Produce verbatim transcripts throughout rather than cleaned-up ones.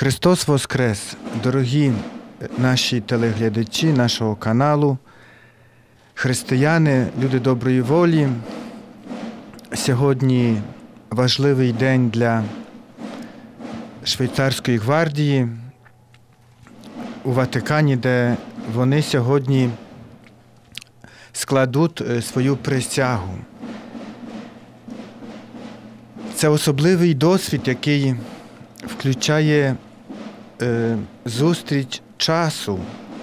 Христос Воскрес! Дорогі наші телеглядачі нашого каналу, християни, люди доброї волі. Сьогодні важливий день для швейцарської гвардії у Ватикані, де вони сьогодні складуть свою присягу. Це особливий досвід, який включає е, зустріч часу,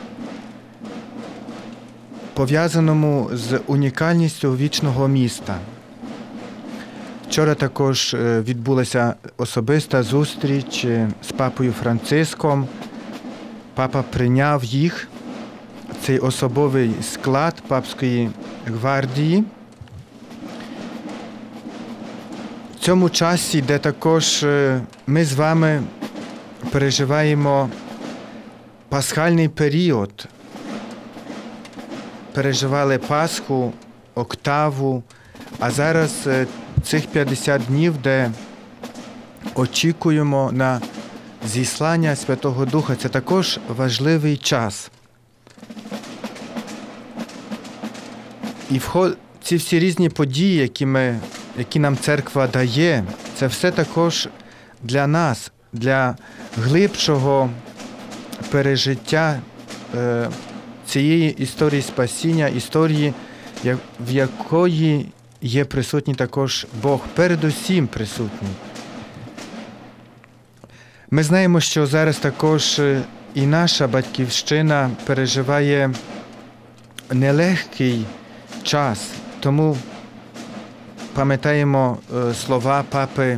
пов'язаному з унікальністю вічного міста. Вчора також відбулася особиста зустріч з папою Франциском. Папа прийняв їх, цей особовий склад папської гвардії. В цьому часі, де також ми з вами переживаємо пасхальний період, переживали Пасху, Октаву, а зараз цих п'ятдесят днів, де очікуємо на зіслання Святого Духа, це також важливий час. І в ці всі різні події, які, ми, які нам церква дає, це все також для нас, для глибшого пережиття е, цієї історії спасіння, історії, в якої є присутній також Бог, передусім присутній. Ми знаємо, що зараз також і наша батьківщина переживає нелегкий час, тому пам'ятаємо слова папи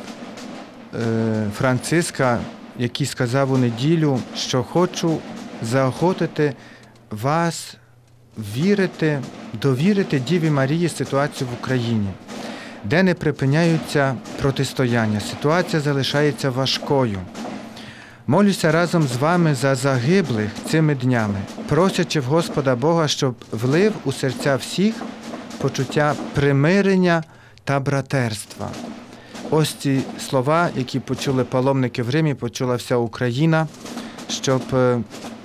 Франциска, який сказав у неділю, що хочу заохотити вас вірити, довірити Діві Марії ситуацію в Україні, де не припиняються протистояння. Ситуація залишається важкою. Молюся разом з вами за загиблих цими днями, просячи в Господа Бога, щоб влив у серця всіх почуття примирення та братерства. Ось ці слова, які почули паломники в Римі, почула вся Україна, щоб е,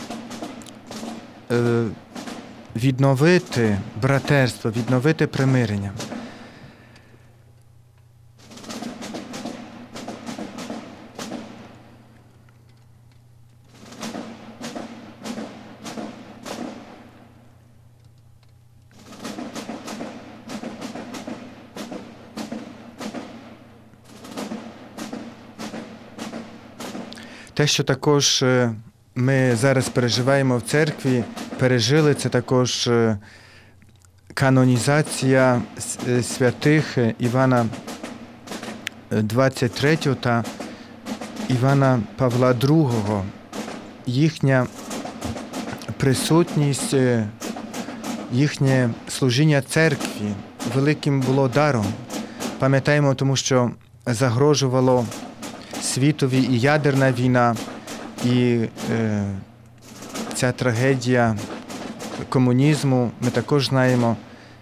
е, відновити братерство, відновити примирення. Те, що також ми зараз переживаємо в церкві, пережили, це також канонізація святих Івана двадцять третього та Івана Павла другого. Їхня присутність, їхнє служіння церкві великим було даром. Пам'ятаємо, тому що загрожувало світові і ядерна війна, і е, ця трагедія комунізму, ми також знаємо.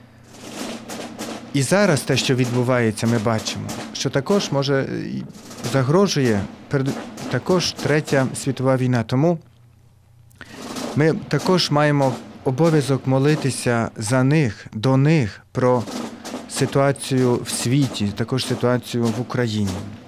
І зараз те, що відбувається, ми бачимо, що також може загрожує також Третя світова війна. Тому ми також маємо обов'язок молитися за них, до них, про ситуацію в світі, також ситуацію в Україні.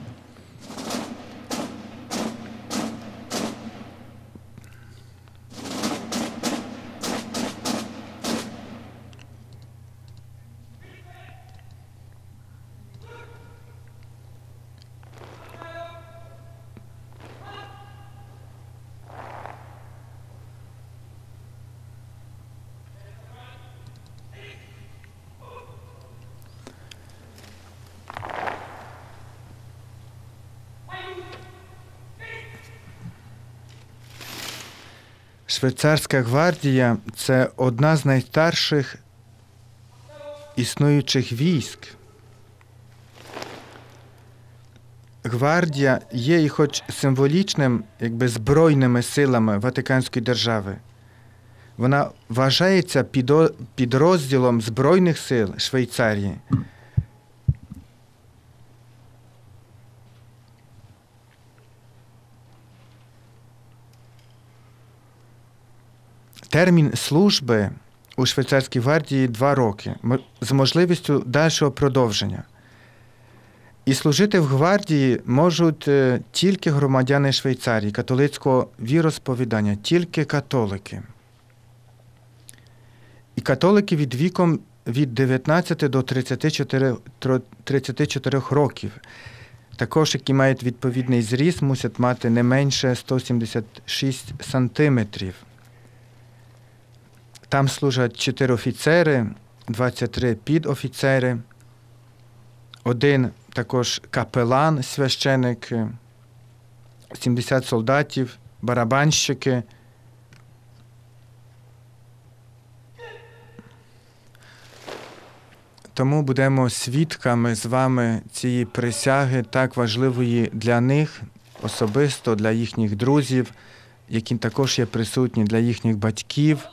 Швейцарська гвардія – це одна з найстарших існуючих військ. Гвардія є і хоч символічним, якби збройними силами Ватиканської держави. Вона вважається підрозділом Збройних сил Швейцарії. Термін служби у швейцарській гвардії два роки з можливістю дальшого продовження. І служити в гвардії можуть тільки громадяни Швейцарії, католицького віросповідання, тільки католики. І католики від віком від дев'ятнадцяти до тридцяти чотирьох років. Також, які мають відповідний зріст, мусять мати не менше сто сімдесят шість сантиметрів. Там служать чотири офіцери, двадцять три підофіцери, один також капелан, священик, сімдесят солдатів, барабанщики. Тому будемо свідками з вами цієї присяги, так важливої для них, особисто для їхніх друзів, які також є присутні для їхніх батьків.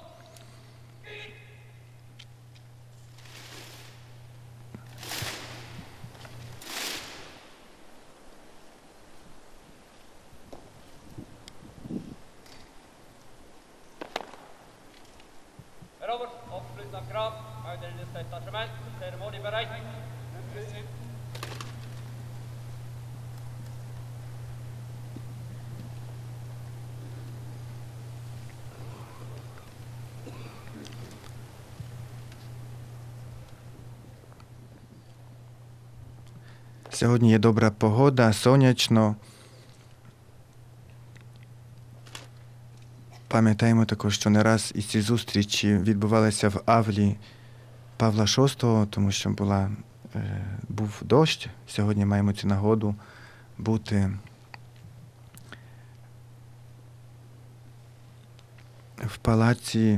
Сьогодні є добра погода, сонячно. Пам'ятаємо також, що не раз із ці зустрічі відбувалися в Авлі Павла шостого, тому що була, е, був дощ. Сьогодні маємо цю нагоду бути в палаці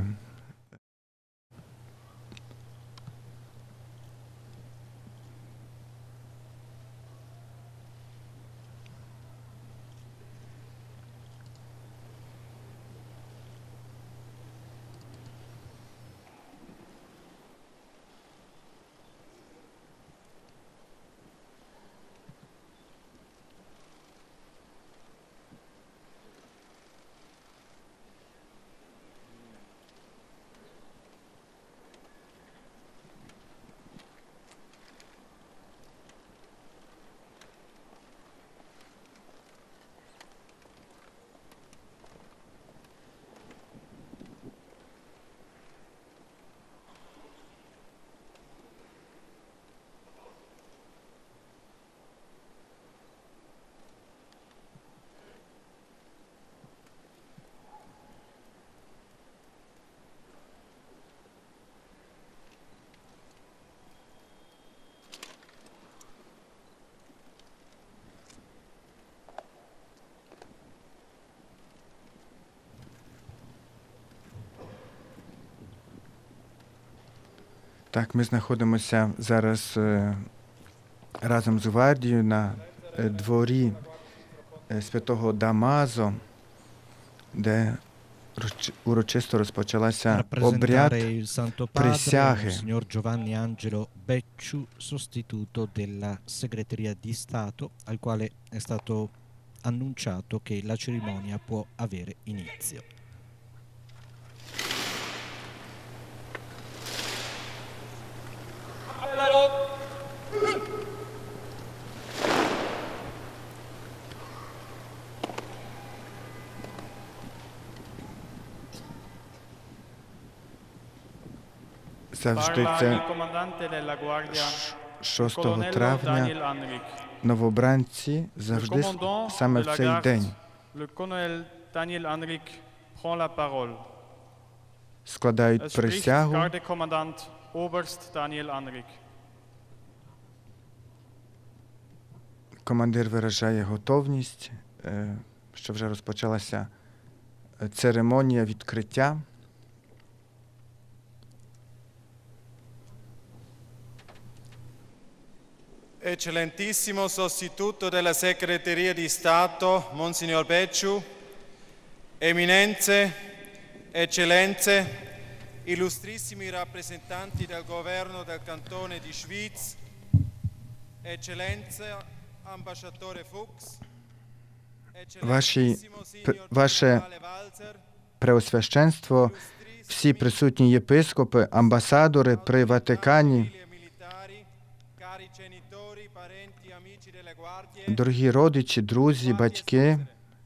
Так, ми знаходимося зараз е, разом з гвардією на е, дворі е, святого Дамазо, де урочисто розпочалася обряд присяги. Signor Giovanni Angelo Becciu, sostituto della segreteria di Stato, al quale è stato annunciato che la cerimonia può avere inizio. Завжди це шостого травня новобранці завжди саме в цей день складають присягу. Командир виражає готовність, що вже розпочалася церемонія відкриття. Eccellentissimo sostituto della segreteria di Stato, Monsignor Becciu, Eminenze, Eccellenze, illustrissimi rappresentanti del governo del cantone di Schwyz, Eccellenza, ambasciatore Fuchs, Ваші, ваше Преосвященство, всі присутні єпископи, амбасадори при Ватикані, дорогі родичі, друзі, батьки,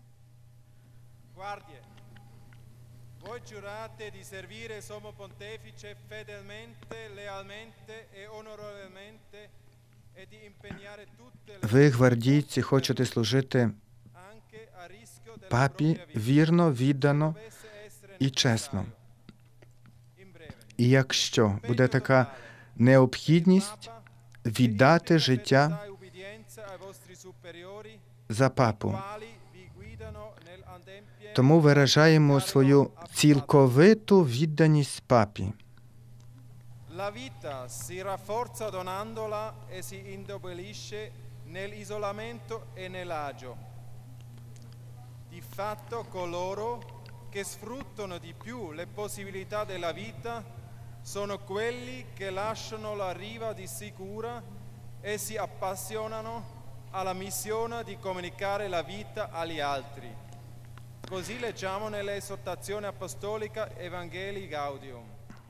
voi giurate di servire Sommo Pontefice fedelmente, lealmente e onorevolmente e di impegnare tutte le ви, гвардійці, хочете служити anche a rischio della папі propria vita. вірно, віддано Dovesse essere і чесно. necessario. In breve, І якщо буде така необхідність, віддати життя fedeltà e ubbidienza ai vostri superiori, за папу. quali vi guidano nell'adempiere Тому виражаємо свою цілковиту відданість папі. La vita si rafforza donandola e si indebolisce nell'isolamento e nell'agio. Di fatto coloro che sfruttano di più le possibilità della vita sono quelli che lasciano la riva di sicura e si appassionano alla missione di comunicare la vita agli altri. Così leggiamo nell'esortazione apostolica Evangelii Gaudium.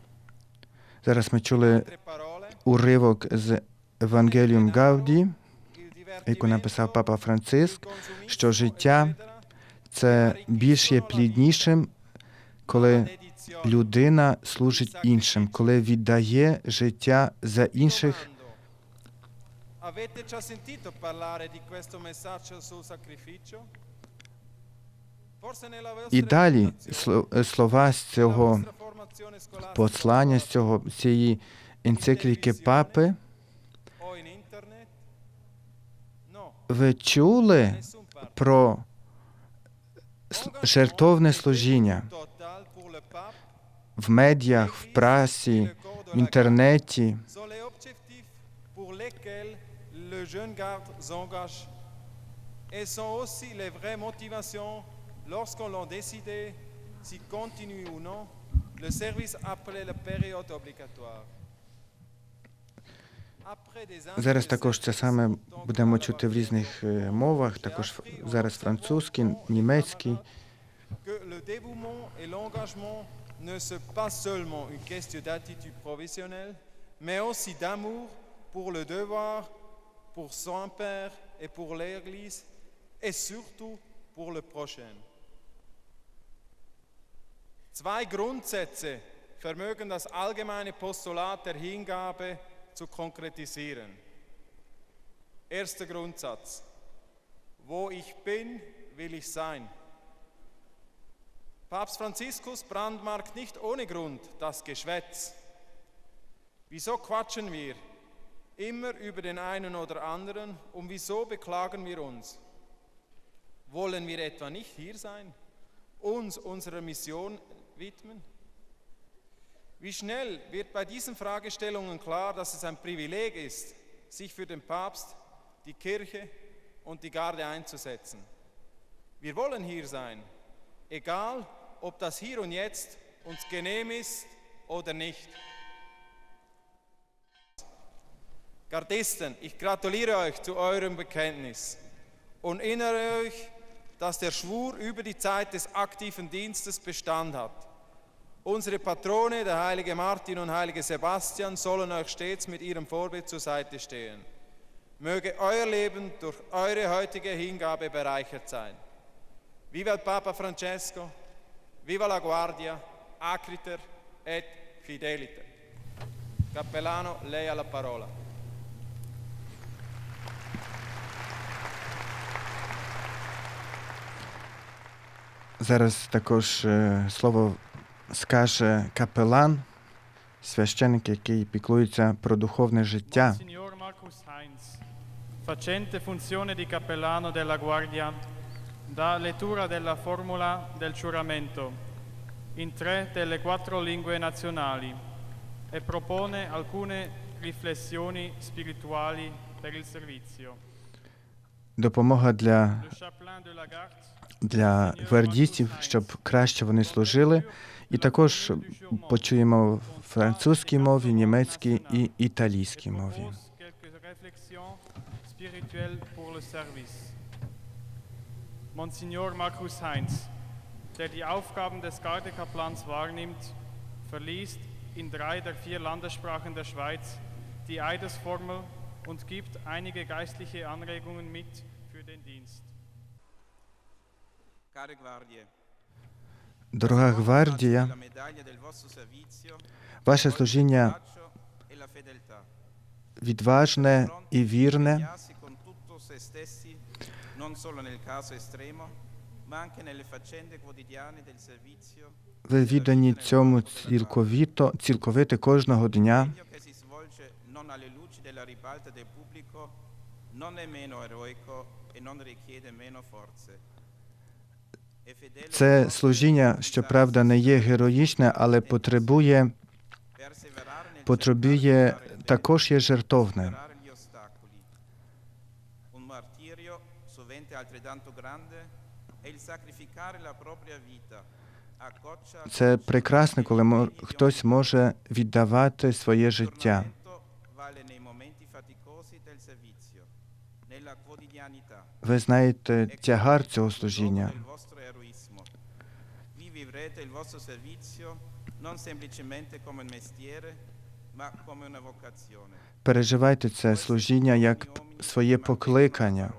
Зараз ми чули Altre parole, уривок з Евангеліум Гауді, il яку написав Папа divertimento, Франциск, il consumismo, що життя eccetera, це більш є пліднішим, коли dedizione. людина служить іншим, коли віддає життя за інших. Domando, avete già sentito parlare di questo messaggio sul sacrificio? Forse nella vostra І далі educazione, сло- слова з nella цього vostra formazione scolastica, послання, з цього цієї енцикліки папи, o in internet? No, ви чули nessun parla. про с- жертовне служіння Total pour le pape в медіях, в прасі, в інтернеті. sont les objectifs pour lesquels le jeune garde s'engage et sont aussi les vraies motivations lorsqu'on l'a décidé si continue ou non le service après la période obligatoire. Après des années Зараз de також це service саме en tant que будемо collaborateur, чути в різних е, мовах, також ф- зараз французький, німецький. que le dévouement et l'engagement ne sont pas seulement une question d'attitude professionnelle, mais aussi d'amour pour le devoir, pour son père et pour l'Église, et surtout pour le prochain. Zwei Grundsätze vermögen das allgemeine Postulat der Hingabe zu konkretisieren. Erster Grundsatz: Wo ich bin, will ich sein. Papst Franziskus brandmarkt nicht ohne Grund das Geschwätz. Wieso quatschen wir immer über den einen oder anderen und wieso beklagen wir uns? Wollen wir etwa nicht hier sein, uns unserer Mission widmen? Wie schnell wird bei diesen Fragestellungen klar, dass es ein Privileg ist, sich für den Papst, die Kirche und die Garde einzusetzen. Wir wollen hier sein, egal ob das hier und jetzt uns genehm ist oder nicht. Gardisten, ich gratuliere euch zu eurem Bekenntnis und erinnere euch, dass der Schwur über die Zeit des aktiven Dienstes Bestand hat. Unsere Patrone, der heilige Martin und heilige Sebastian, sollen euch stets mit ihrem Vorbild zur Seite stehen. Möge euer Leben durch eure heutige Hingabe bereichert sein. Viva il Papa Francesco, viva la Guardia, acriter et fideliter. Cappellano, lei ha la parola. Зараз також е, слово скаже капелан, священник, який піклується про духовне життя. Monsignor Markus Heinz, facente funzione di cappellano della Guardia, dà lettura della formula del giuramento in tre delle quattro lingue nazionali e propone alcune riflessioni spirituali per il servizio. Допомога для, Le chapelain de la garde, для гвардійців, щоб краще вони служили. І також почуємо в французькій мові, німецькій і італійській мові. propose quelques réflexions spirituelles pour le service. Monsignor Markus Heinz, der die Aufgaben des Gardekaplans wahrnimmt, verliest in drei der vier Landessprachen der Schweiz die Eidesformel und gibt einige geistliche Anregungen mit für den Dienst. Care guardie, Дорога гвардія, la medaglia del vostro servizio, ваше служіння e la fedeltà. відважне і вірне. Impegnarsi con tutto se stessi, non solo nel caso estremo, ma anche nelle faccende quotidiane del servizio. Ви віддані цьому цілковито, цілковито кожного дня. Impegno che si svolge non alle luci della ribalta del pubblico, non è meno eroico e non richiede meno forze. E fedele Це служіння, щоправда, не є героїчне, але потребує, perseverare nel потребує cercare di fare il також є жертовне. superare gli ostacoli. Un martirio, sovente altrettanto grande, è il sacrificare la propria vita a coccia a Це coccia прекрасно, коли мо- degli хтось може віддавати своє життя. L'aggiornamento vale nei momenti faticosi del servizio, nella quotidianità. Ви знаєте Ecco, тягар цього il gioco служіння. del vostro eroismo. Vi vivrete il vostro servizio non semplicemente come un mestiere, ma come una vocazione. Переживайте це служіння як своє покликання.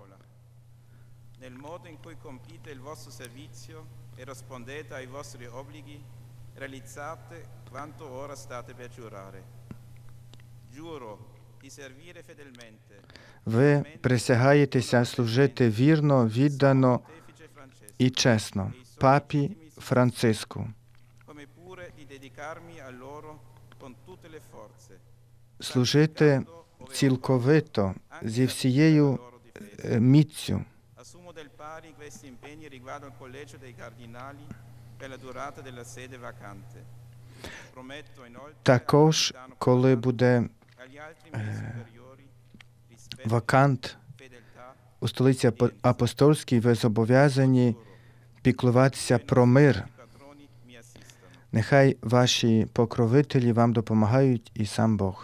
Nel modo in cui compite il vostro servizio e rispondete ai vostri obblighi, realizzate quanto ora state per giurare. Giuro di servire fedelmente. Ви присягаєтеся служити вірно, віддано Pontefice Francesco, і чесно папі Франциску, come pure di dedicarmi a loro con tutte le forze. служити цілковито, зі всією е, міцю. Assumo del pari questi impegni riguardo al collegio dei cardinali per la durata della sede vacante. Prometto inoltre Також, коли буде agli altri miei superiori rispetto, вакант fedeltà у столиці Апо- Апостольській, ви зобов'язані піклуватися про мир. i patroni mi assistano. Нехай ваші покровителі вам допомагають і сам Бог.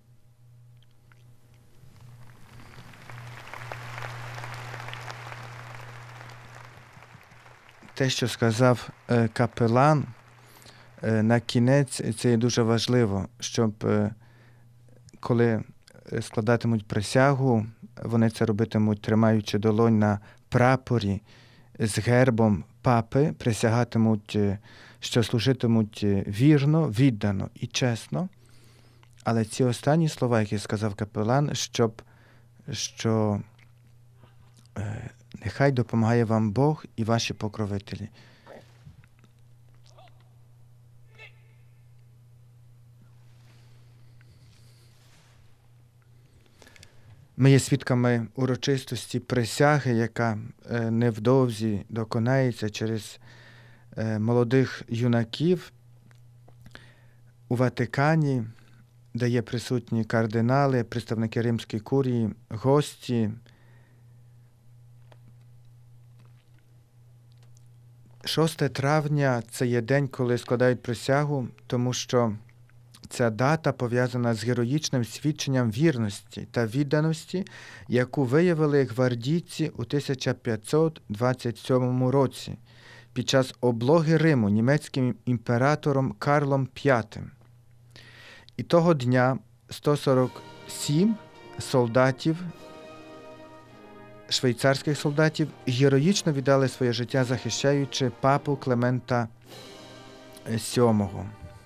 Те, що сказав е, капелан, е, на кінець, це є дуже важливо, щоб е, коли е, складатимуть присягу, вони це робитимуть, тримаючи долонь на прапорі з гербом папи, присягатимуть, е, що служитимуть е, вірно, віддано і чесно. Але ці останні слова, які сказав капелан, щоб, що е, нехай допомагає вам Бог і ваші покровителі. Ми є свідками урочистості присяги, яка е, невдовзі доконається через е, молодих юнаків у Ватикані, де є присутні кардинали, представники Римської курії, гості. шостого травня – це є день, коли складають присягу, тому що ця дата пов'язана з героїчним свідченням вірності та відданості, яку виявили гвардійці у тисяча п'ятсот двадцять сьомому році під час облоги Риму німецьким імператором Карлом п'ятим. І того дня сто сорок сім солдатів, швейцарських солдатів, героїчно віддали своє життя, захищаючи папу Клемента сьомого.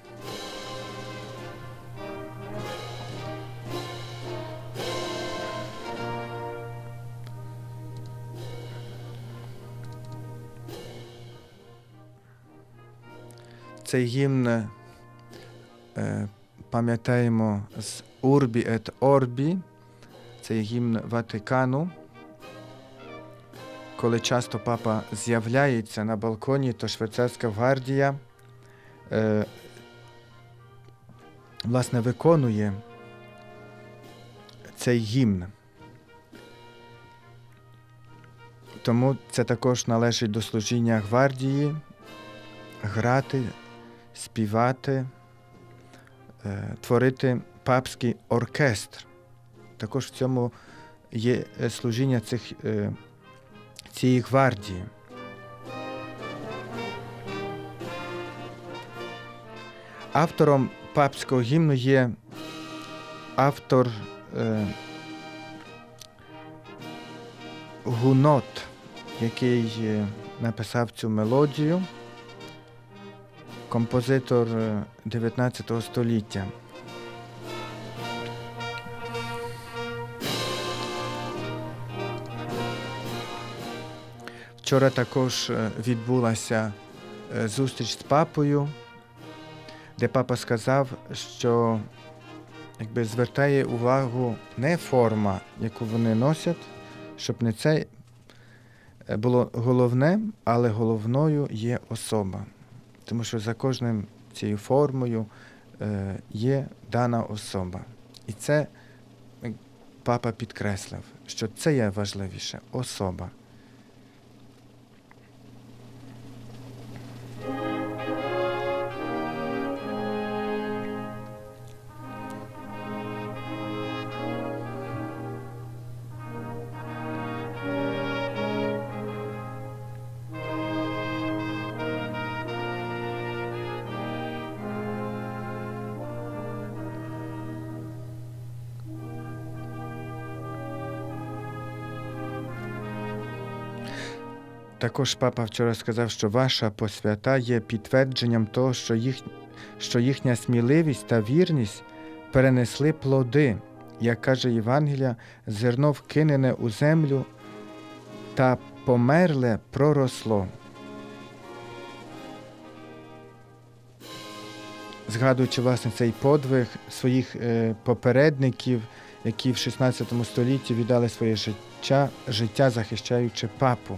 Цей гімн е, пам'ятаємо з Урбі ет Орбі, це є гімн Ватикану. Коли часто папа з'являється на балконі, то швейцарська гвардія е, власне виконує цей гімн. Тому це також належить до служіння гвардії грати, співати, е, творити папський оркестр. Також в цьому є служіння цих, е, цієї гвардії. Автором папського гімну є автор е, Гунот, який е, написав цю мелодію, композитор дев'ятнадцятого століття. Вчора також відбулася зустріч з папою, де папа сказав, що якби звертає увагу не форма, яку вони носять, щоб не це було головне, але головною є особа. Тому що за кожним цією формою е, є дана особа. І це папа підкреслив, що це є важливіше – особа. Також папа вчора сказав, що ваша посвята є підтвердженням того, що, їх, що їхня сміливість та вірність перенесли плоди. Як каже Євангелія, зерно вкинене у землю та померле проросло. Згадуючи, власне, цей подвиг своїх е, попередників, які в шістнадцятому столітті віддали своє життя, життя захищаючи папу.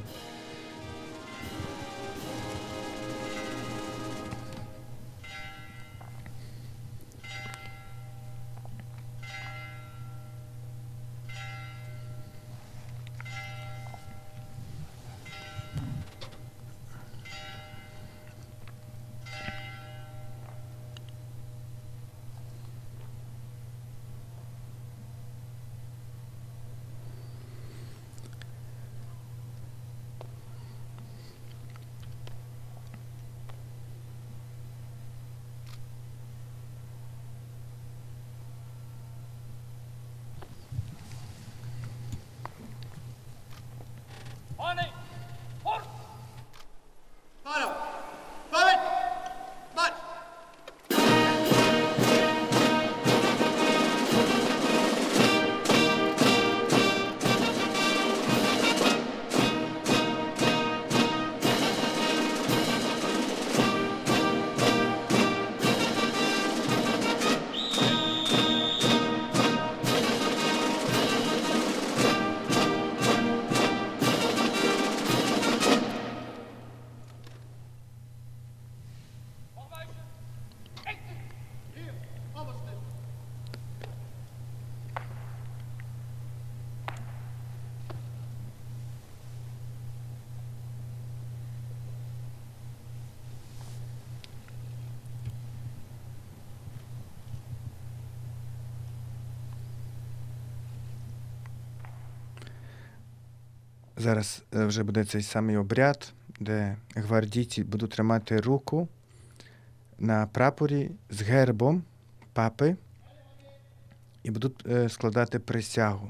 Зараз вже буде цей самий обряд, де гвардійці будуть тримати руку на прапорі з гербом папи і будуть складати присягу.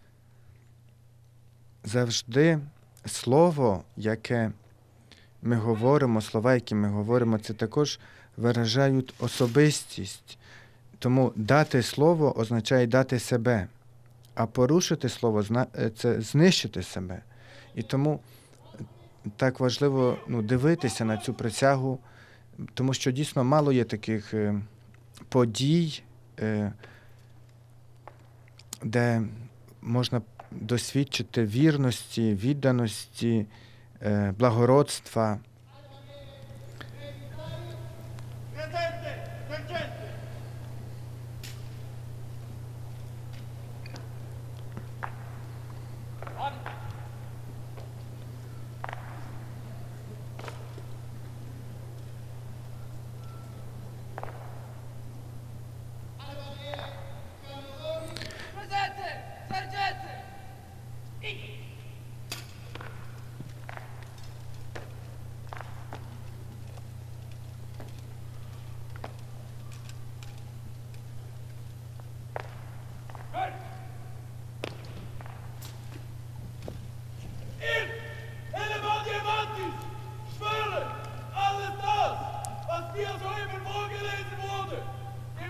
Завжди слово, яке ми говоримо, слова, які ми говоримо, це також виражають особистість. Тому дати слово означає дати себе, а порушити слово – це знищити себе. І тому так важливо ну, дивитися на цю присягу, тому що дійсно мало є таких е, подій, е, де можна досвідчити вірності, відданості, е, благородства.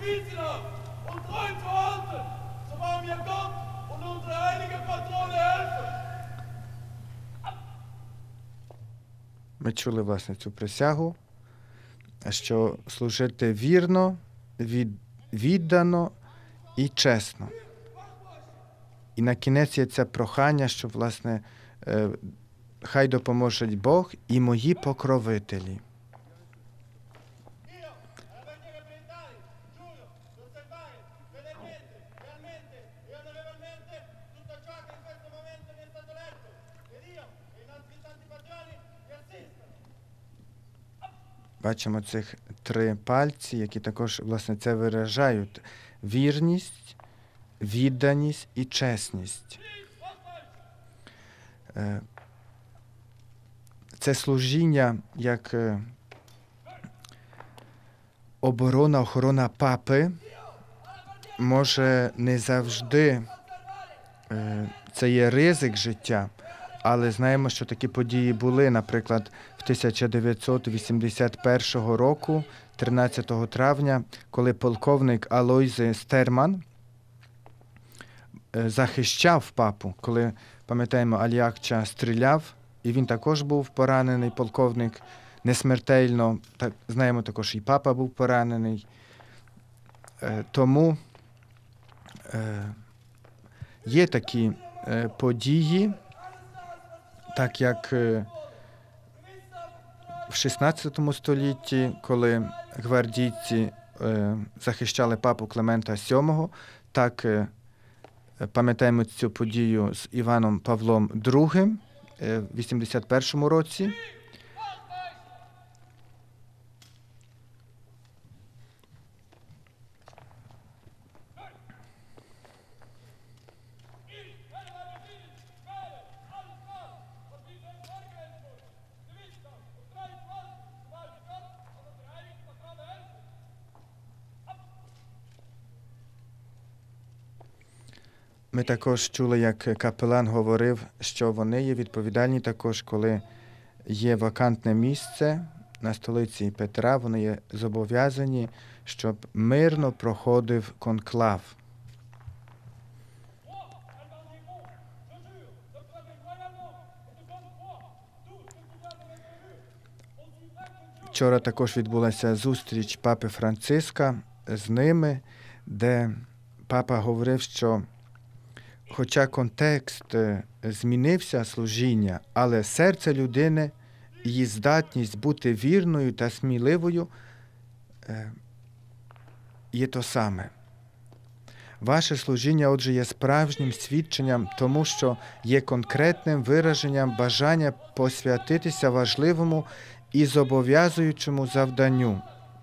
gewissenhaft und treu zu halten, so wahr mir Gott und unsere heilige Patrone helfen. Ми чули, власне, цю присягу, що служити вірно, від, віддано і чесно. І на кінець є це прохання, що, власне, е, хай допоможуть Бог і мої покровителі. Бачимо цих три пальці, які також, власне, це виражають. Вірність, відданість і чесність. Це служіння як оборона, охорона папи може не завжди, це є ризик життя, але знаємо, що такі події були, наприклад, в тисяча дев'ятсот вісімдесят першого року, тринадцятого травня, коли полковник Алойзе Стерман захищав папу, коли, пам'ятаємо, Аль-Якча стріляв, і він також був поранений, полковник, несмертельно, так, знаємо, також і папа був поранений. Тому є такі події, так як в шістнадцятому столітті, коли гвардійці захищали папу Климента сьомого, так пам'ятаємо цю подію з Іваном Павлом другим в вісімдесят першому році. Ми також чули, як капелан говорив, що вони є відповідальні також, коли є вакантне місце на столиці Петра, вони є зобов'язані, щоб мирно проходив конклав. Вчора також відбулася зустріч папи Франциска з ними, де папа говорив, що хоча контекст змінився служіння, але серце людини, її здатність бути вірною та сміливою є то саме. Ваше служіння, отже, є справжнім свідченням, тому що є конкретним вираженням бажання посвятитися важливому і зобов'язуючому завданню.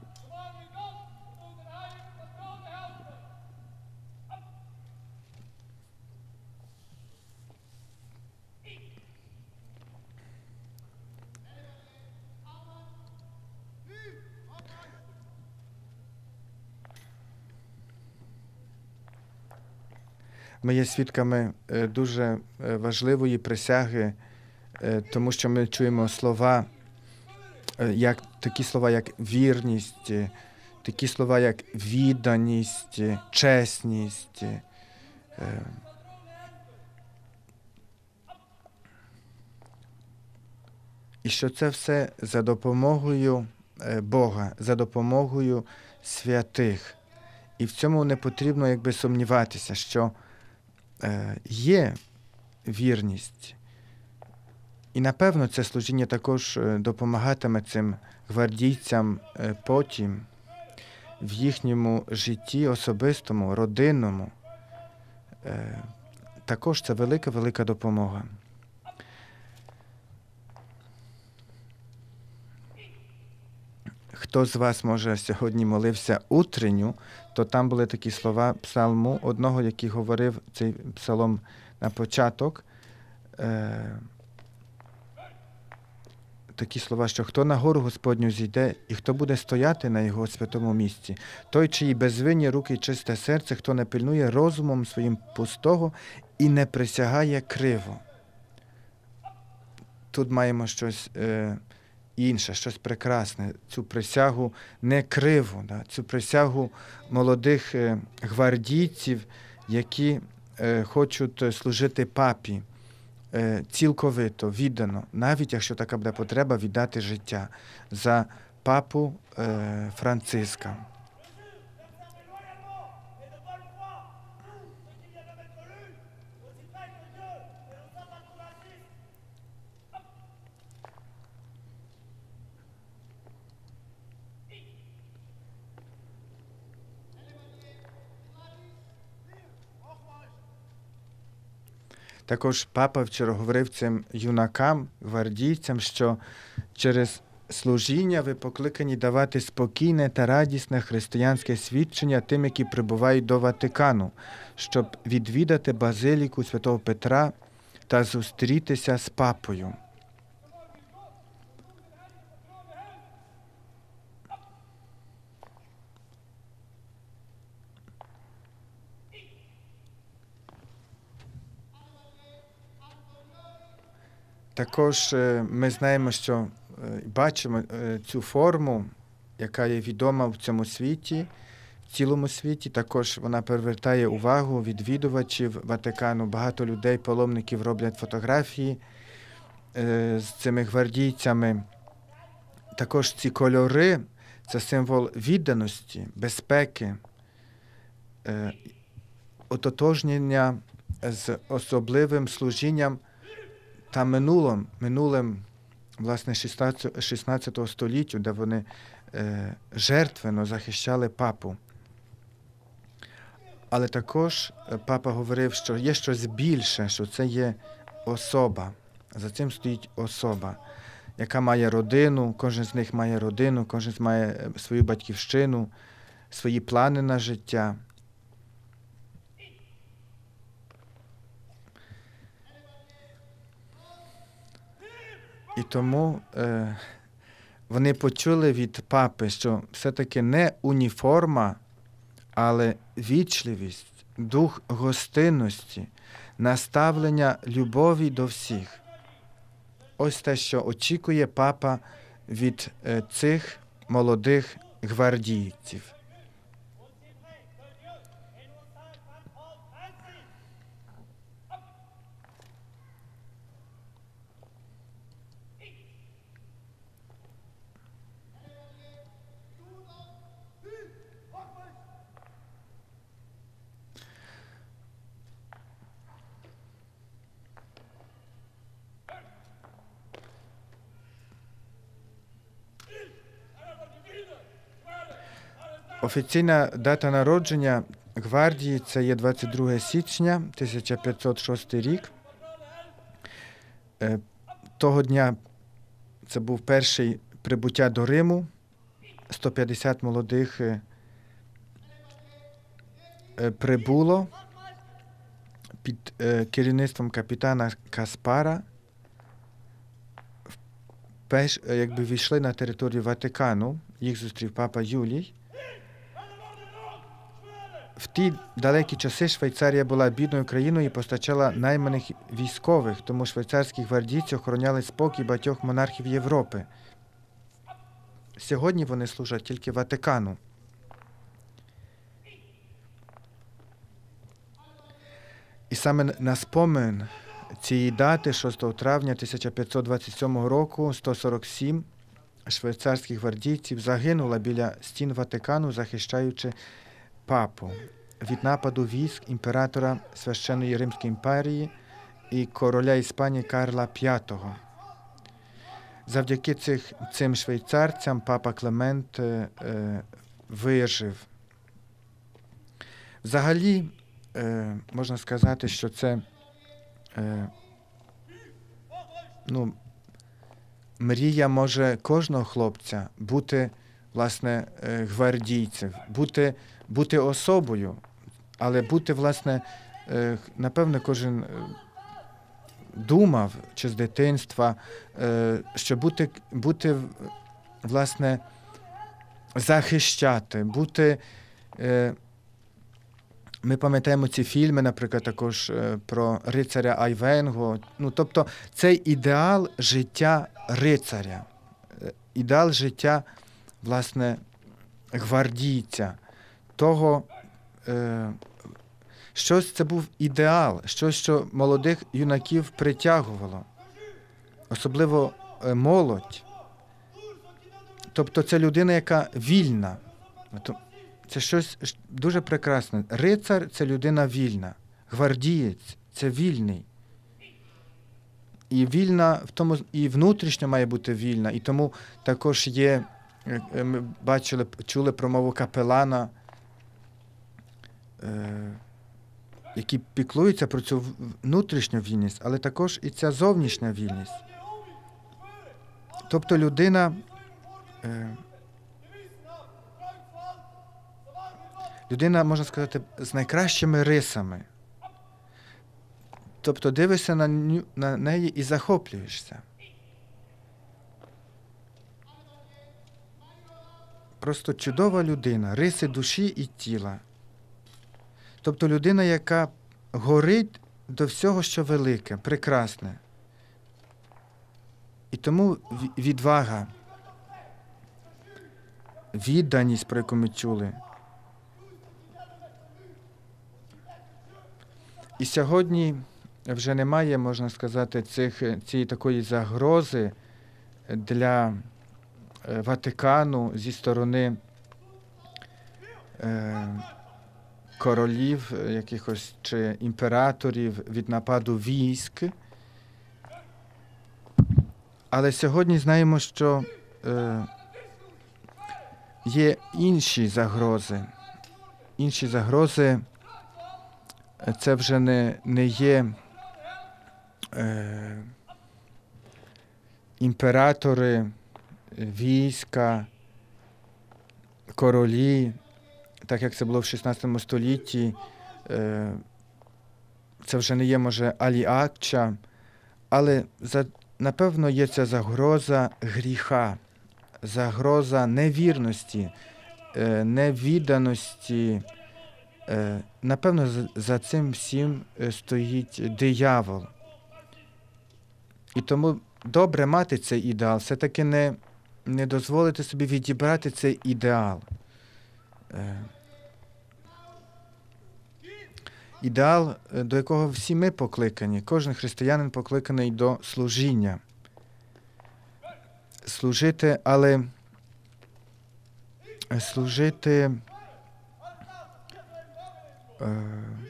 Ми є свідками дуже важливої присяги, тому що ми чуємо слова, як, такі слова, як вірність, такі слова, як відданість, чесність. І що це все за допомогою Бога, за допомогою святих. І в цьому не потрібно якби сумніватися, що є вірність. І, напевно, це служіння також допомагатиме цим гвардійцям потім в їхньому житті особистому, родинному. Також це велика-велика допомога. Хто з вас, може, сьогодні молився утренню, то там були такі слова псалму, одного, який говорив цей псалом на початок. Е, такі слова, що хто на гору Господню зійде, і хто буде стояти на його святому місці, той, чиї безвинні руки і чисте серце, хто не пильнує розумом своїм пустого і не присягає криво. Тут маємо щось е, інше, щось прекрасне, цю присягу не криву, да? Цю присягу молодих е, гвардійців, які е, хочуть служити папі е, цілковито, віддано, навіть якщо така буде потреба, віддати життя за папу е, Франциска. Також папа вчора говорив цим юнакам, гвардійцям, що через служіння ви покликані давати спокійне та радісне християнське свідчення тим, які прибувають до Ватикану, щоб відвідати базиліку святого Петра та зустрітися з папою. Також ми знаємо, що бачимо цю форму, яка є відома в цьому світі, в цілому світі. Також вона привертає увагу відвідувачів Ватикану. Багато людей, паломників роблять фотографії з цими гвардійцями. Також ці кольори – це символ відданості, безпеки, ототожнення з особливим служінням та минулим, минулим власне, шістнадцятого століття, де вони е, жертвенно захищали папу. Але також папа говорив, що є щось більше, що це є особа. За цим стоїть особа, яка має родину, кожен з них має родину, кожен має свою батьківщину, свої плани на життя. І тому е, вони почули від папи, що все-таки не уніформа, але вічливість, дух гостинності, наставлення любові до всіх. Ось те, що очікує папа від е, цих молодих гвардійців. Офіційна дата народження гвардії – це є двадцять друге січня тисяча п'ятсот шостий рік. Того дня це був перший прибуття до Риму. сто п'ятдесят молодих прибуло під керівництвом капітана Каспара. Перш, якби війшли на територію Ватикану, їх зустрів папа Юлій. В ті далекі часи Швейцарія була бідною країною і постачала найманих військових, тому швейцарські гвардійці охороняли спокій багатьох монархів Європи. Сьогодні вони служать тільки Ватикану. І саме на спомин цієї дати, шостого травня тисяча п'ятсот двадцять сьомого року, сто сорок сім швейцарських гвардійців загинуло біля стін Ватикану, захищаючи папу від нападу військ імператора Священної Римської імперії і короля Іспанії Карла п'ятого. Завдяки цих, цим швейцарцям папа Климент е, е, вижив. Взагалі, е, можна сказати, що це е, ну, мрія може кожного хлопця бути, власне, е, гвардійцем, бути, бути особою, але бути, власне, е, напевно, кожен думав, чи з дитинства, що бути, бути, власне, захищати, бути... Ми пам'ятаємо ці фільми, наприклад, також про рицаря Айвенго. Ну, тобто, цей ідеал життя рицаря. ідеал життя, власне, гвардійця, того, е, щось це був ідеал, щось, що молодих юнаків притягувало, особливо е, молодь. Тобто це людина, яка вільна. Це щось дуже прекрасне. Рицар – це людина вільна, гвардієць – це вільний. І вільна, в тому, і внутрішньо має бути вільна. І тому також є, ми бачили, чули промову капелана, е, які піклуються про цю внутрішню вільність, але також і ця зовнішня вільність. Тобто людина, е, людина, можна сказати, з найкращими рисами. Тобто дивишся на, на неї і захоплюєшся. Просто чудова людина, риси душі і тіла. Тобто людина, яка горить до всього, що велике, прекрасне. І тому відвага, відданість, про яку ми чули. І сьогодні вже немає, можна сказати, цих, цієї такої загрози для Ватикану зі сторони е, королів якихось чи імператорів від нападу військ. Але сьогодні знаємо, що е, є інші загрози. Інші загрози це вже не, не є е, імператори, війська, королі, так як це було в шістнадцятому столітті. Е, це вже не є, може, Алі Акча, але за, напевно є ця загроза гріха, загроза невірності, е, невідданості. Е, напевно, за, за цим всім стоїть диявол. І тому добре мати цей ідеал, все-таки не, не дозволити собі відібрати цей ідеал. Е, ідеал, до якого всі ми покликані, кожен християнин покликаний до служіння. Служити, але служити е,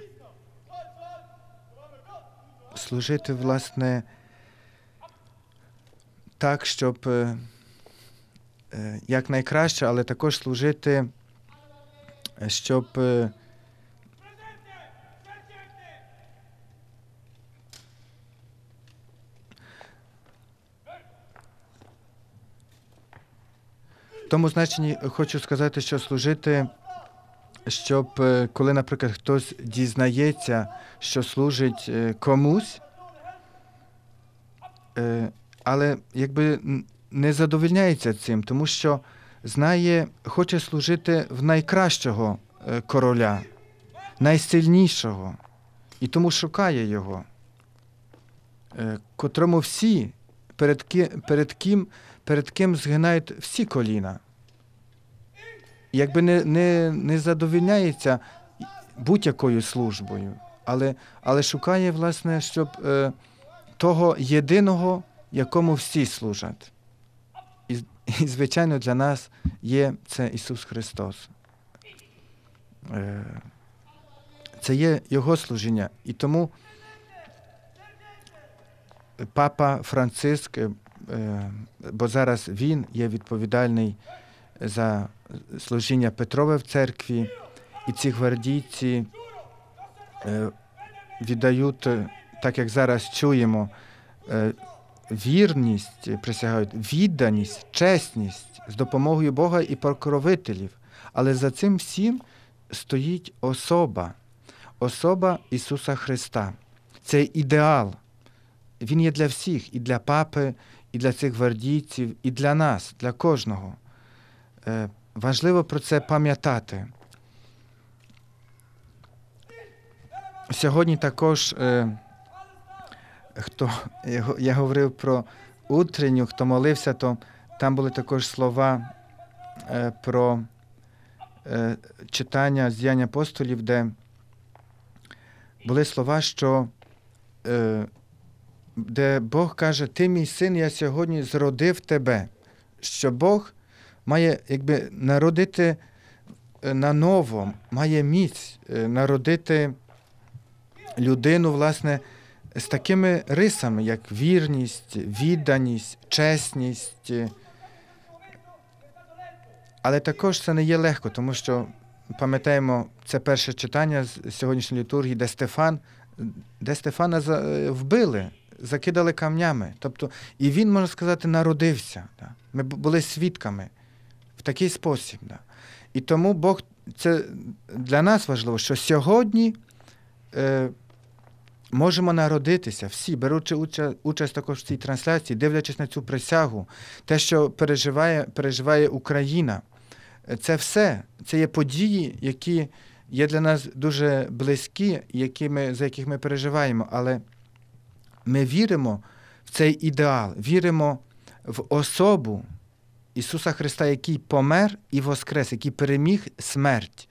служити, власне, так, щоб е, якнайкраще, але також служити, щоб е, в тому значенні хочу сказати, що служити, щоб е, коли, наприклад, хтось дізнається, що служить е, комусь, е, але якби не задовольняється цим, тому що знає, хоче служити в найкращого е, короля, найсильнішого, і тому шукає його, е, котрому всі, перед, ки, перед, ким, перед ким згинають всі коліна. І якби не, не, не задовольняється будь-якою службою, але, але шукає, власне, щоб е, того єдиного, якому всі служать. І, і, звичайно, для нас є це Ісус Христос. Е, це є Його служіння. І тому Папа Франциск, е, бо зараз він є відповідальний за служіння Петрове в церкві, і ці гвардійці е, віддають, так як зараз чуємо, е, вірність, присягають, відданість, чесність з допомогою Бога і покровителів. Але за цим всім стоїть особа, особа Ісуса Христа. Це ідеал. Він є для всіх, і для папи, і для цих гвардійців, і для нас, для кожного. Е, важливо про це пам'ятати. Сьогодні також, е, хто, я говорив про утренню, хто молився, то там були також слова е, про е, читання з діянь апостолів, де були слова, що е, де Бог каже: «Ти, мій син, я сьогодні зродив тебе». Що Бог має якби народити наново, має міць народити людину, власне, з такими рисами, як вірність, відданість, чесність. Але також це не є легко, тому що, пам'ятаємо, це перше читання з сьогоднішньої літургії, де Стефан, де Стефана вбили, закидали камнями. Тобто, і він, можна сказати, народився. Да? Ми були свідками в такий спосіб. Да? І тому Бог, це для нас важливо, що сьогодні е, можемо народитися всі, беручи участь, участь також в цій трансляції, дивлячись на цю присягу, те, що переживає, переживає Україна. Це все, це є події, які є для нас дуже близькі, які ми, за яких ми переживаємо, але ми віримо в цей ідеал, віримо в особу Ісуса Христа, який помер і воскрес, який переміг смерть.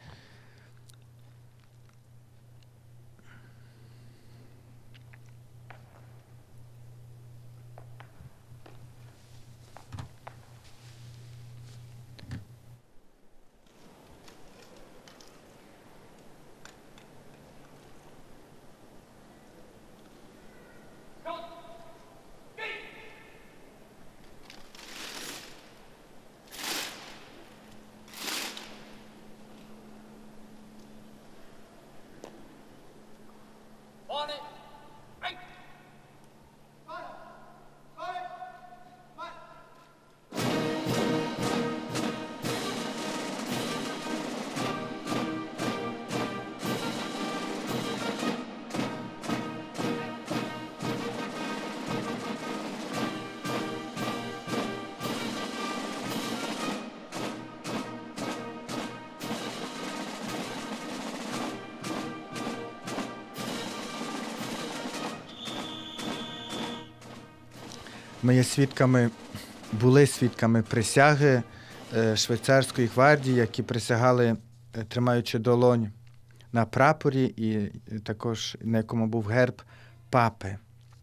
Ми є свідками, були свідками присяги швейцарської гвардії, які присягали, тримаючи долонь на прапорі, і також на якому був герб папи.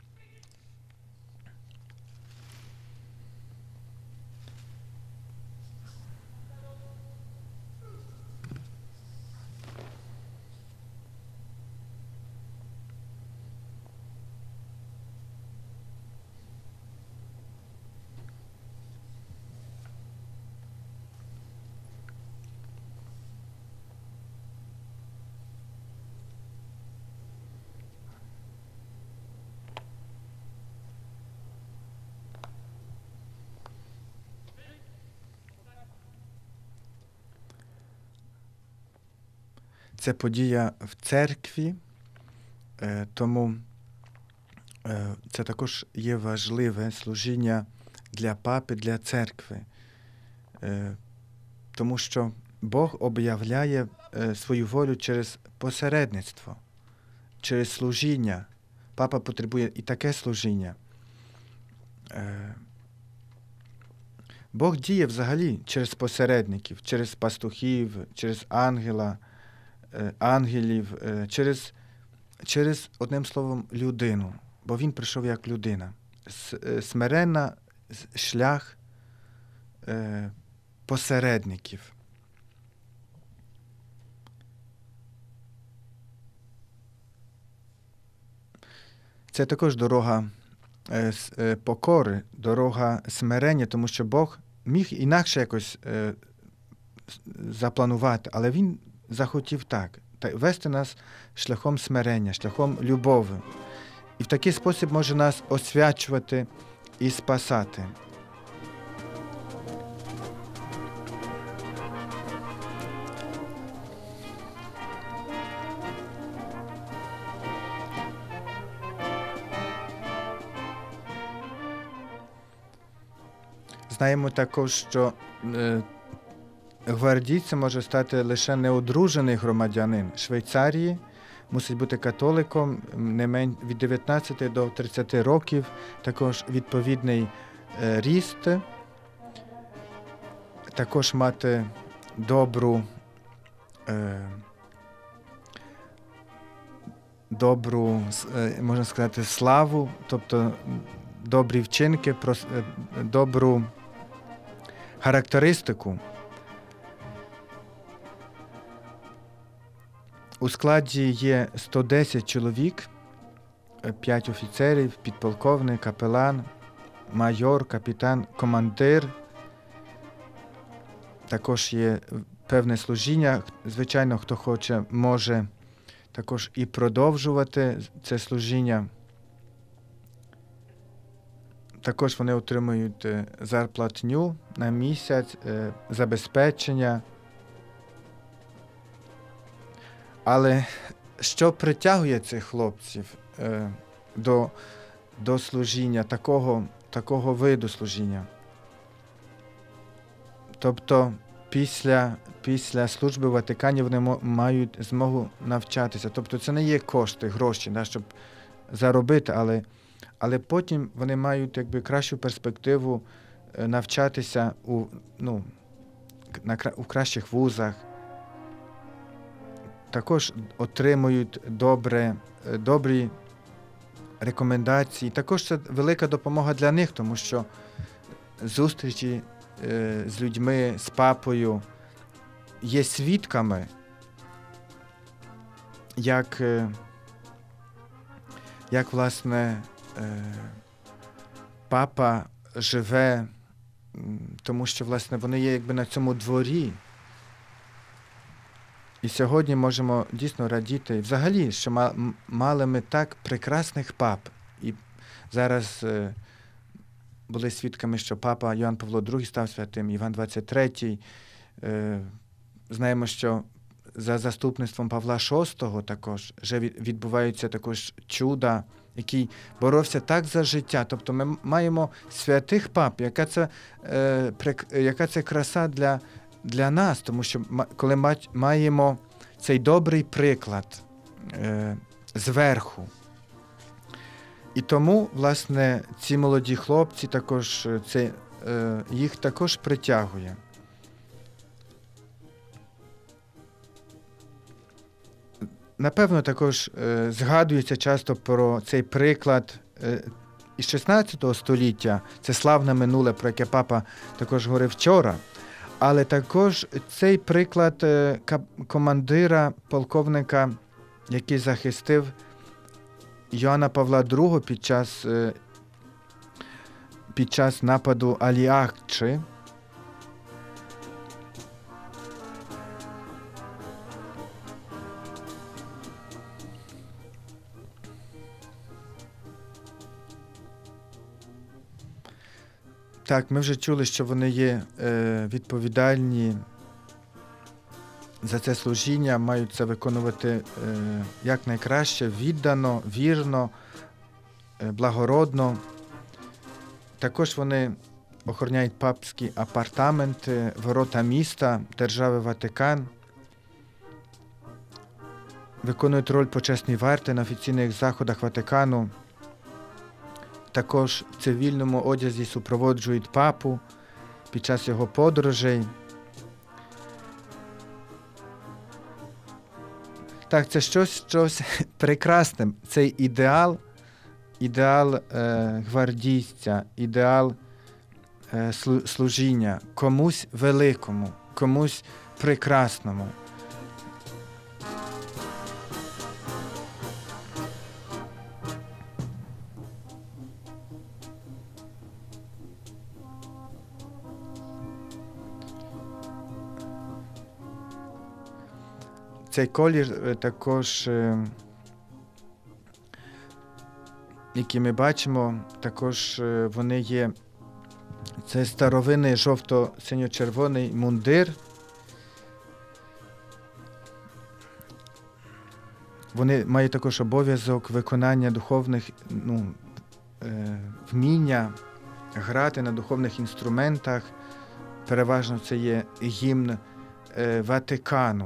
Це подія в церкві, тому це також є важливе служіння для папи, для церкви, тому що Бог об'являє свою волю через посередництво, через служіння. Папа потребує і таке служіння. Бог діє взагалі через посередників, через пастухів, через ангела, ангелів, через, через, одним словом, людину. Бо він прийшов як людина. Смиренна шлях посередників. Це також дорога покори, дорога смирення, тому що Бог міг інакше якось запланувати, але він захотів так, вести нас шляхом смирення, шляхом любові. І в такий спосіб може нас освячувати і спасати. Знаємо також, що е, гвардійцем може стати лише неодружений громадянин Швейцарії, мусить бути католиком не менш від дев'ятнадцяти до тридцяти років, також відповідний е, ріст, також мати добру, е, добру, е, можна сказати, славу, тобто добрі вчинки, прос, е, добру характеристику. У складі є сто десять чоловік, п'ять офіцерів, підполковник, капелан, майор, капітан, командир. Також є певне служіння. Звичайно, хто хоче, може також і продовжувати це служіння. Також вони отримують зарплатню на місяць, забезпечення. Але що притягує цих хлопців е, до, до служіння, такого, такого виду служіння? Тобто після, після служби в Ватикані вони мо, мають змогу навчатися. Тобто це не є кошти, гроші, да, щоб заробити, але, але потім вони мають якби кращу перспективу е, навчатися у, ну, на, у кращих вузах. Також отримують добре, добрі рекомендації. Також це велика допомога для них, тому що зустрічі е, з людьми, з папою є свідками, як, е, як власне, е, папа живе, тому що, власне, вони є якби на цьому дворі. І сьогодні можемо дійсно радіти, і взагалі, що мали ми так прекрасних пап. І зараз е, були свідками, що папа Йоанн Павло другий став святим, Іван двадцять третій. Е, знаємо, що за заступництвом Павла шостого також вже відбуваються також чуда, який боровся так за життя. Тобто ми маємо святих пап, яка це, е, прик, яка це краса для Для нас, тому що коли маємо цей добрий приклад е, зверху. І тому, власне, ці молоді хлопці також, це, е, їх також притягує. Напевно, також е, згадується часто про цей приклад е, із шістнадцятого століття, це славне минуле, про яке папа також говорив вчора. Але також цей приклад командира, полковника, який захистив Йоанна Павла другого під час, під час нападу Алі-Акчі. Так, ми вже чули, що вони є е, відповідальні за це служіння, мають це виконувати е, якнайкраще, віддано, вірно, е, благородно. Також вони охороняють папські апартаменти, ворота міста, держави Ватикан, виконують роль почесної варти на офіційних заходах Ватикану. Також в цивільному одязі супроводжують папу під час його подорожей. Так, це щось, щось прекрасне. Цей ідеал, ідеал е, гвардійця, ідеал е, служіння комусь великому, комусь прекрасному. Цей колір також, який ми бачимо, також вони є, це старовинний жовто-синьо-червоний мундир. Вони мають також обов'язок виконання духовних, ну, вміння грати на духовних інструментах. Переважно це є гімн Ватикану.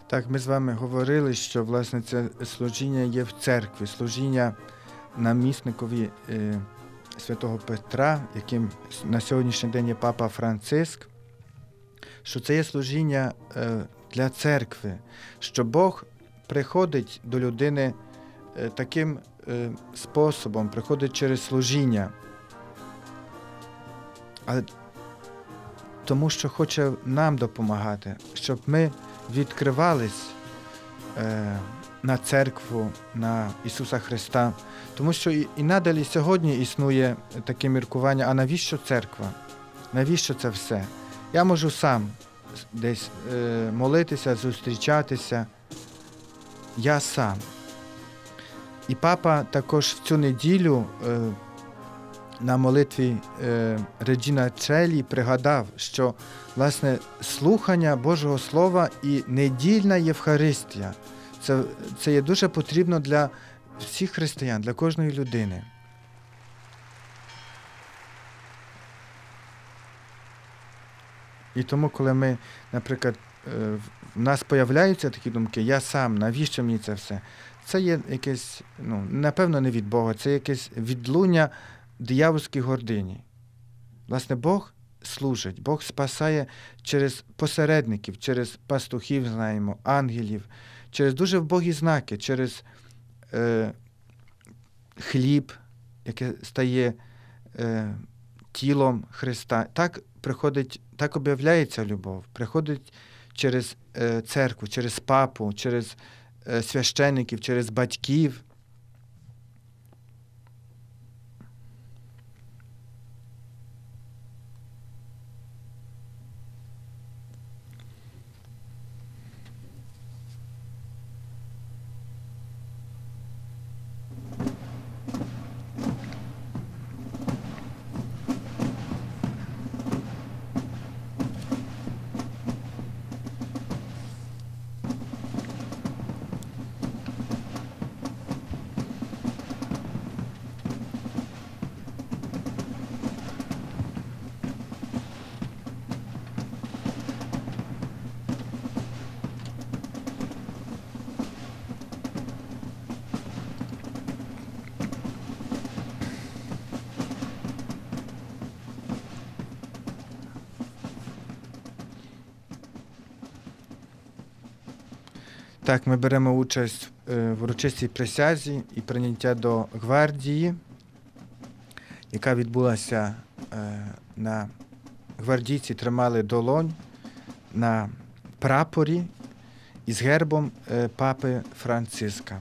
Так, ми з вами говорили, що, власне, це служіння є в церкві, служіння намісникові е, святого Петра, яким на сьогоднішній день є Папа Франциск, що це є служіння е, для церкви, що Бог приходить до людини е, таким е, способом, приходить через служіння. Але тому що хоче нам допомагати, щоб ми відкривались е, на церкву, на Ісуса Христа. Тому що і, і надалі сьогодні існує таке міркування, а навіщо церква? Навіщо це все? Я можу сам десь е, молитися, зустрічатися. Я сам. І папа також в цю неділю е, на молитві е, Реджіна Челі пригадав, що, власне, слухання Божого Слова і недільна Євхаристія це, це є дуже потрібно для всіх християн, для кожної людини. І тому, коли ми, наприклад, в нас появляються такі думки, я сам, навіщо мені це все? Це є якесь, ну, напевно, не від Бога, це якесь відлуння диявольській гордині. Власне, Бог служить, Бог спасає через посередників, через пастухів, знаємо, ангелів, через дуже вбогі знаки, через е, хліб, яке стає е, тілом Христа. Так приходить, так об'являється любов, приходить через е, церкву, через папу, через е, священиків, через батьків. Так, ми беремо участь в урочистій присязі і прийняття до гвардії, яка відбулася на гвардійці, тримали долонь на прапорі із гербом папи Франциска.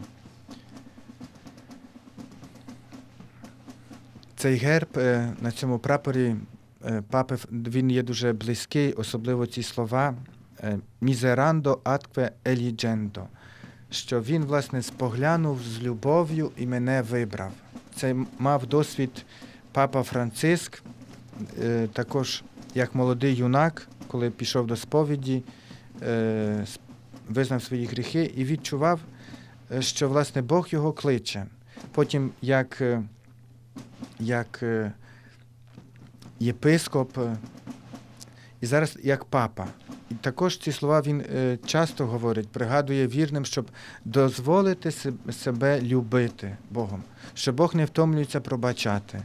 Цей герб на цьому прапорі папи, він є дуже близький, особливо ці слова «Мізерандо аткве еліджендо», що він, власне, споглянув з любов'ю і мене вибрав. Це мав досвід папа Франциск, також як молодий юнак, коли пішов до сповіді, визнав свої гріхи і відчував, що, власне, Бог його кличе. Потім, як, як єпископ, і зараз як папа. І також ці слова він е, часто говорить, пригадує вірним, щоб дозволити себе любити Богом, що Бог не втомлюється пробачати,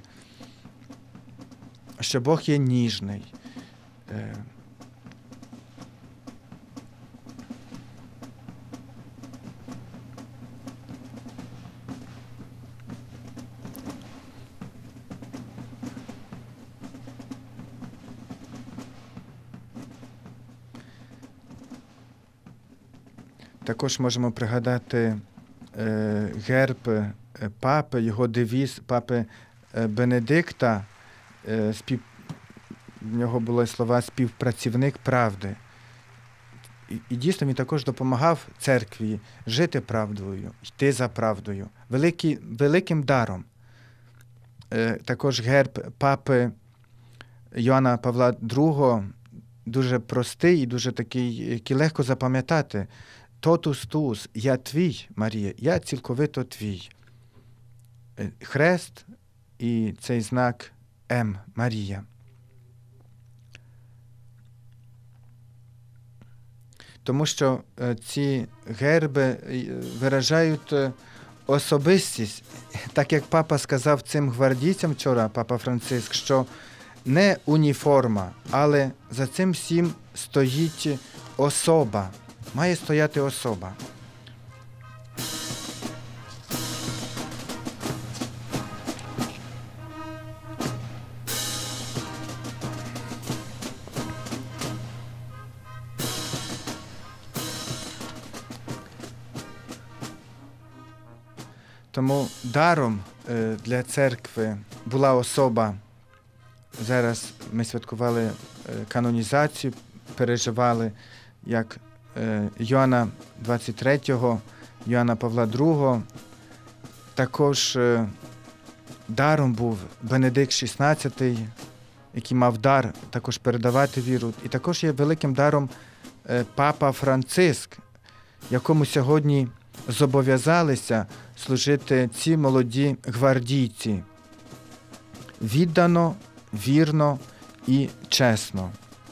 що Бог є ніжний. Е, Також можемо пригадати е, герб е, папи, його девіз папи е, Бенедикта. Е, спів... В нього були слова «співпрацівник правди». І, і дійсно він також допомагав церкві жити правдою, йти за правдою, великий, великим даром. Е, також герб папи Йоанна Павла другого дуже простий і дуже такий, який легко запам'ятати. «Тотус туус» – «Я твій, Марія, я цілковито твій». Хрест і цей знак М – Марія. тому що е, ці герби е, виражають е, особистість. Так як папа сказав цим гвардійцям вчора, папа Франциск, що не уніформа, але за цим всім стоїть особа. Має стояти особа. Тому даром е, для церкви була особа. Зараз ми святкували е, канонізацію, переживали, як е, Йоанна двадцять третього, Йоанна Павла другого. Також е, даром був Бенедикт шістнадцятий, який мав дар також передавати віру. І також є великим даром е, папа Франциск, якому сьогодні зобов'язалися служити ці молоді гвардійці. Віддано, вірно і чесно.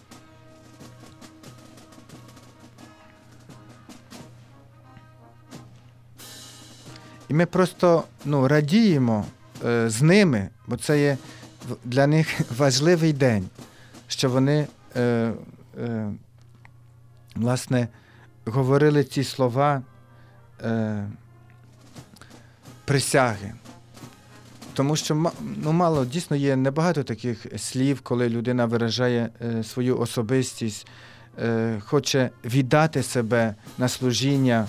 І ми просто ну, радіємо е, з ними, бо це є для них важливий день, що вони е, е, власне говорили ці слова е, присяги. Тому що ну, мало, дійсно є небагато таких слів, коли людина виражає е, свою особистість, е, хоче віддати себе на служіння.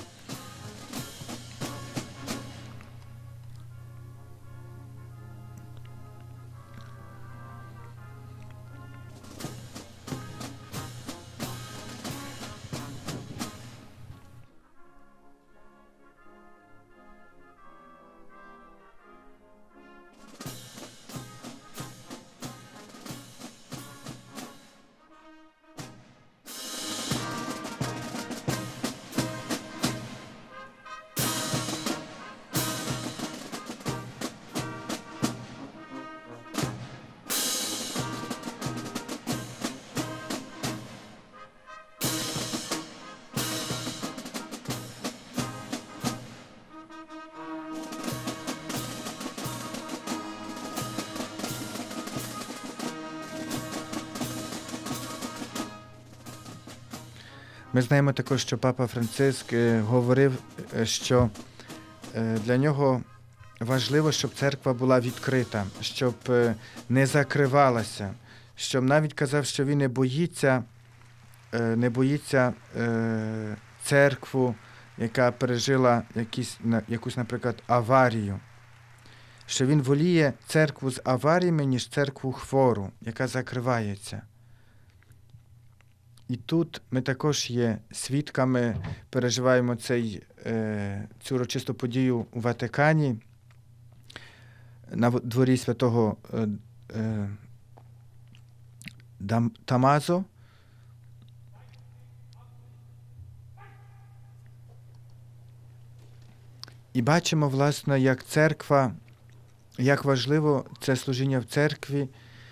Ми знаємо також, що папа Франциск говорив, що для нього важливо, щоб церква була відкрита, щоб не закривалася, щоб навіть казав, що він не боїться, не боїться церкву, яка пережила якісь, якусь, наприклад, аварію. Що він воліє церкву з аваріями, ніж церкву хвору, яка закривається. І тут ми також є свідками, переживаємо цей, е, цю урочисту подію у Ватикані, на дворі святого е, е, Дам, Тамазо. І бачимо, власне, як церква, як важливо це служіння в церкві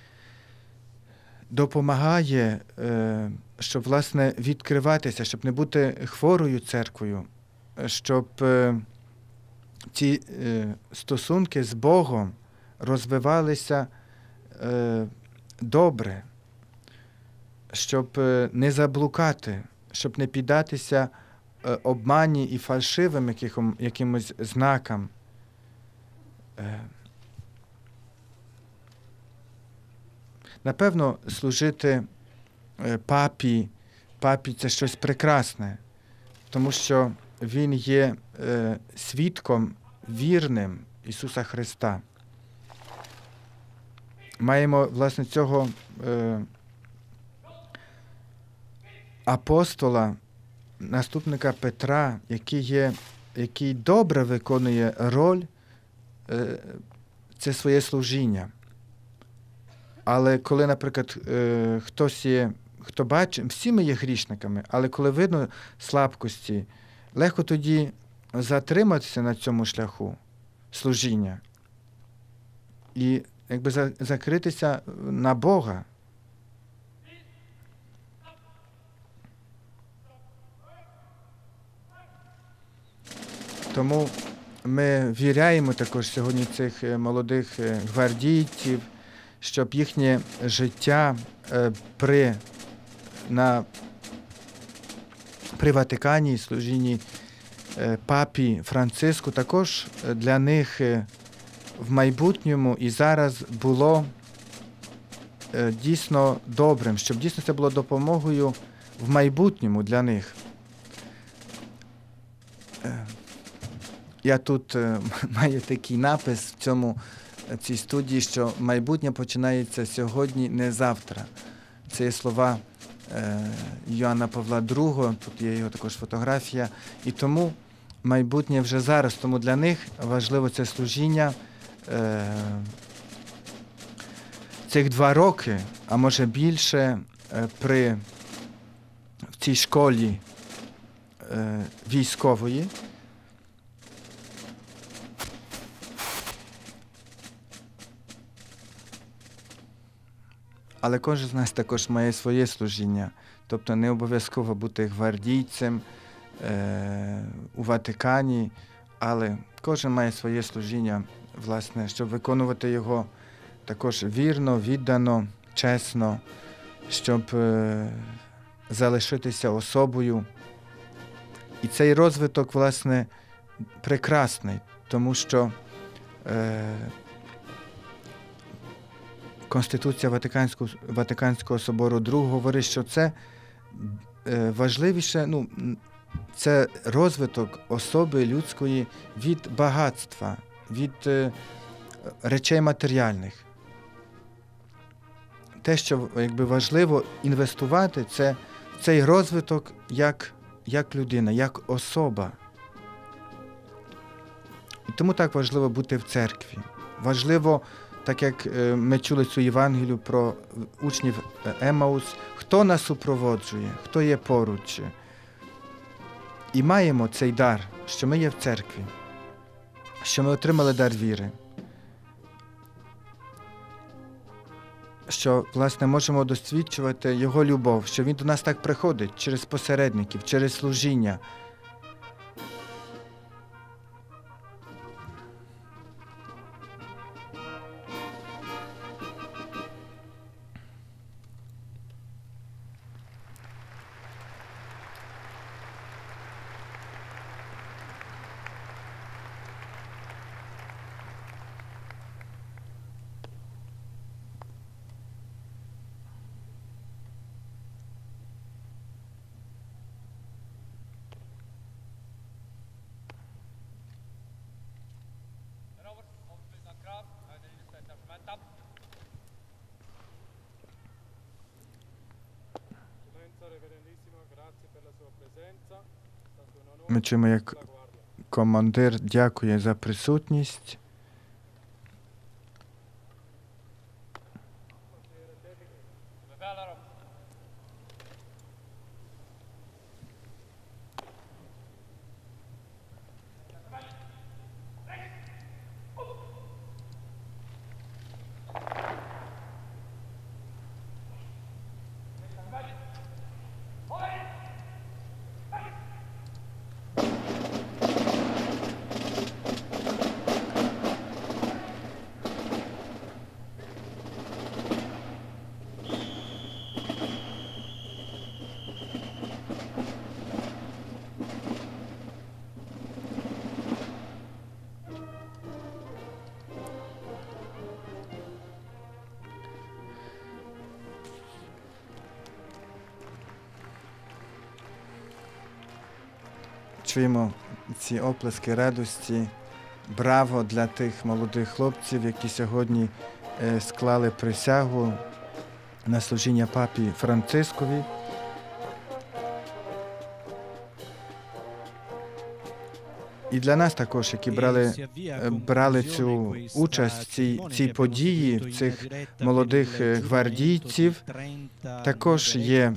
допомагає, е, щоб, власне, відкриватися, щоб не бути хворою церквою, щоб е, ці е, стосунки з Богом розвивалися е, добре, щоб е, не заблукати, щоб не піддатися е, обмані і фальшивим яким, якимось знакам. Е, Напевно, служити папі, папі – це щось прекрасне, тому що він є е, свідком вірним Ісуса Христа. Маємо, власне, цього е, апостола, наступника Петра, який, є, який добре виконує роль, е, це своє служіння. Але коли, наприклад, е, хтось є, хто бачить, всі ми є грішниками, але коли видно слабкості, легко тоді затриматися на цьому шляху служіння і якби за, закритися на Бога. Тому ми віряємо також сьогодні цих молодих гвардійців, щоб їхнє життя при, на, при Ватикані і служінні папі Франциску також для них в майбутньому і зараз було дійсно добрим, щоб дійсно це було допомогою в майбутньому для них. Я тут маю такий напис в цьому, в цій студії, що майбутнє починається сьогодні, не завтра. Це є слова Йоанна Павла другого, тут є його також фотографія. І тому майбутнє вже зараз, тому для них важливо це служіння. Цих два роки, а може більше, при, в цій школі військової, але кожен з нас також має своє служіння. Тобто не обов'язково бути гвардійцем е, у Ватикані, але кожен має своє служіння, власне, щоб виконувати його також вірно, віддано, чесно, щоб е, залишитися особою. І цей розвиток, власне, прекрасний, тому що е, Конституція Ватиканського, Ватиканського собору другого говорить, що це е, важливіше, ну, це розвиток особи людської від багатства, від е, речей матеріальних. Те, що якби важливо інвестувати, це цей розвиток як, як людина, як особа. І тому так важливо бути в церкві. Важливо, так як ми чули цю Євангелію про учнів Емаус, хто нас супроводжує, хто є поруч. І маємо цей дар, що ми є в церкві, що ми отримали дар віри, що, власне, можемо досвідчувати Його любов, що Він до нас так приходить через посередників, через служіння. Ми чуємо, як командир дякує за присутність. Чуємо ці оплески радості. Браво для тих молодих хлопців, які сьогодні е, склали присягу на служіння папі Францискові. І для нас також, які брали, брали цю участь в цій, цій події, в цих молодих гвардійців, також є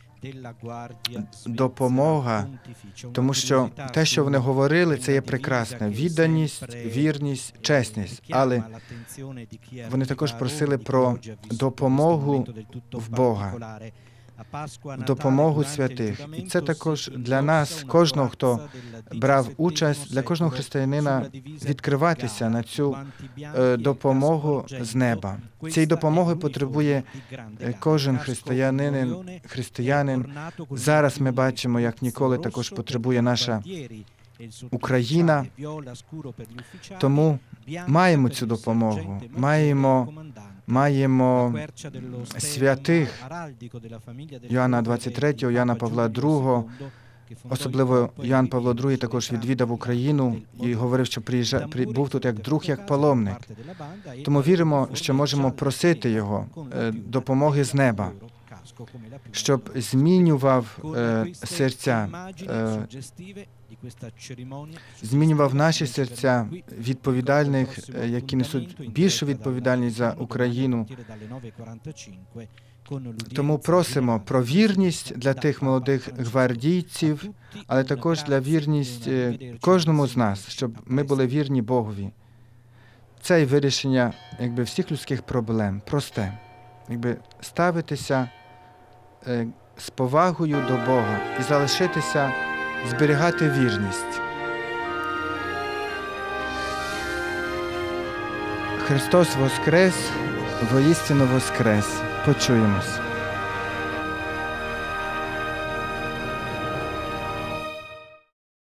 допомога, тому що те, що вони говорили, це є прекрасне. Відданість, вірність, чесність. Але вони також просили про допомогу в Бога. в допомогу святих. І це також для нас, кожного, хто брав участь, для кожного християнина відкриватися на цю е, допомогу з неба. Цієї допомоги потребує е, кожен християнин, християнин. Зараз ми бачимо, як ніколи також потребує наша Україна. Тому маємо цю допомогу, маємо, маємо святих Йоанна двадцять третього, Йоанна Павла другого, особливо Йоанн Павло другий також відвідав Україну і говорив, що приїжджав, при, був тут як друг, як паломник. Тому віримо, що можемо просити його е, допомоги з неба, щоб змінював е, серця, е, змінював наші серця відповідальних, е, які несуть більшу відповідальність за Україну. Тому просимо про вірність для тих молодих гвардійців, але також для вірність е, кожному з нас, щоб ми були вірні Богові. Це і вирішення якби, всіх людських проблем, просте. Якби, ставитися е, з повагою до Бога і залишитися, зберігати вірність. Христос воскрес, воістину воскрес. Почуємось.